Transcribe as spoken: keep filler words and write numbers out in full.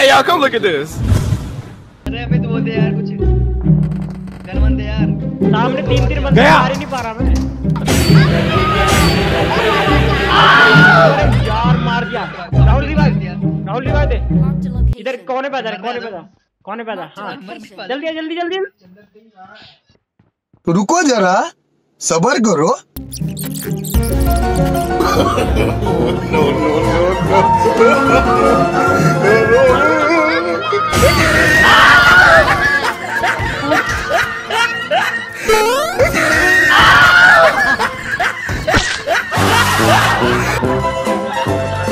Hey y'all, come look at this. अरे अबे तो बोलते यार कुछ गन बंदे यार सामने तीन तीन बंदे मार ही नहीं पा रहा मैं यार मार दिया राहुल रिवाइव दिया राहुल रिवाइव दे इधर कोने पे इधर कोने पे कोने पे हां जल्दी जल्दी जल्दी रुको जरा सबर करो नो नो नो